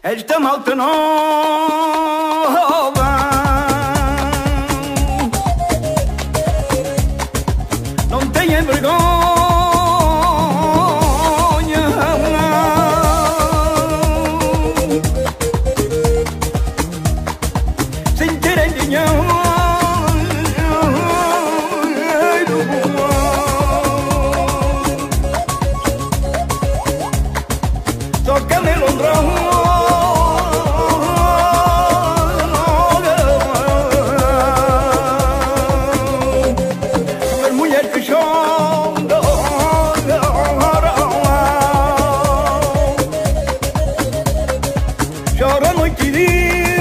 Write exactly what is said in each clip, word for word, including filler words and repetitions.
esta malta nova não tenha vergonha, sem terem dinheiro. Só que me londrão chora noite e dia,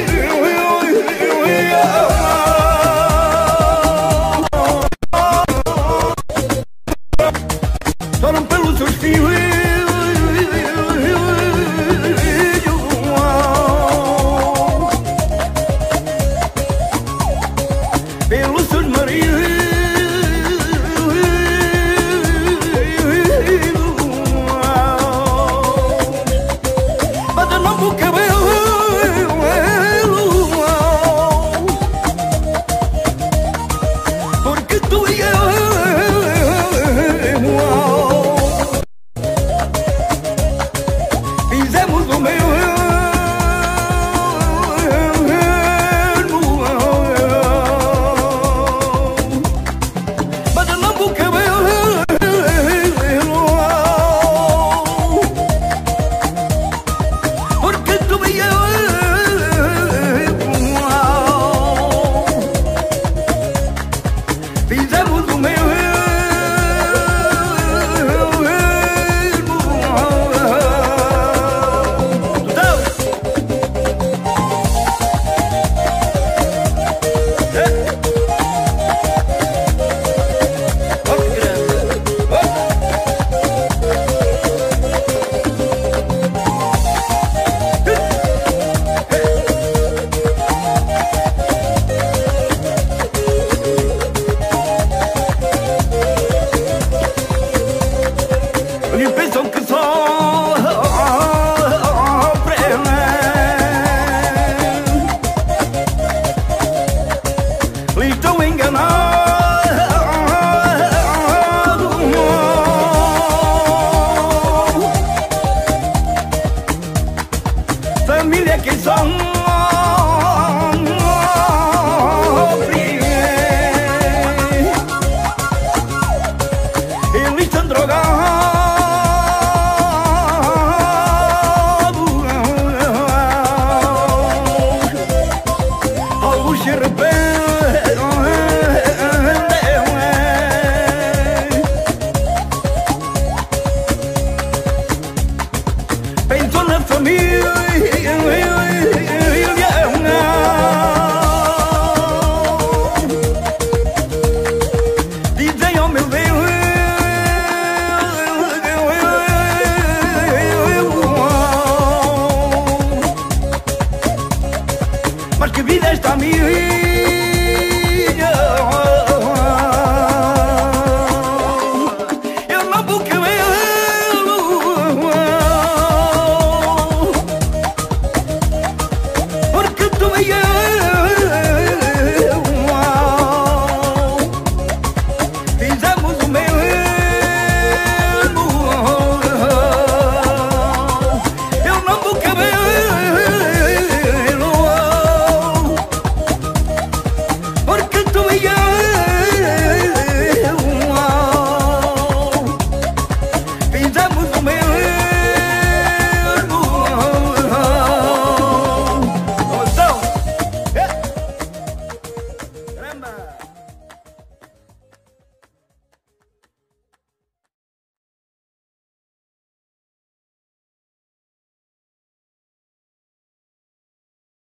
choram pelos seus filhos, pelos seus maridos. Fizemos o meu badalando o cabelo, porque tu e eu fizemos o meu. E pensam que só eles estão enganados. Família que são eles estão drogados. Pensou na família,